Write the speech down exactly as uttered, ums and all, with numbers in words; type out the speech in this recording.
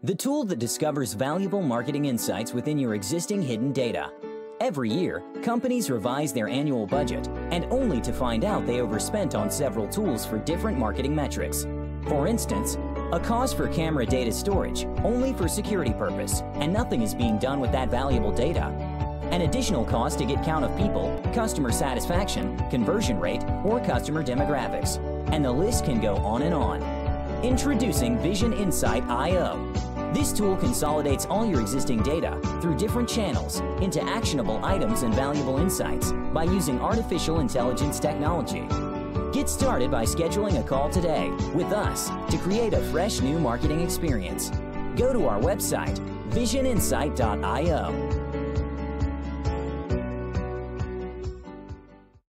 the tool that discovers valuable marketing insights within your existing hidden data. Every year, companies revise their annual budget, and only to find out they overspent on several tools for different marketing metrics. For instance, a cost for camera data storage only for security purpose, and nothing is being done with that valuable data. An additional cost to get count of people, customer satisfaction, conversion rate, or customer demographics. And the list can go on and on. Introducing Vision Insight dot I O. This tool consolidates all your existing data through different channels into actionable items and valuable insights by using artificial intelligence technology. Get started by scheduling a call today with us to create a fresh new marketing experience. Go to our website, Vision Insight dot I O.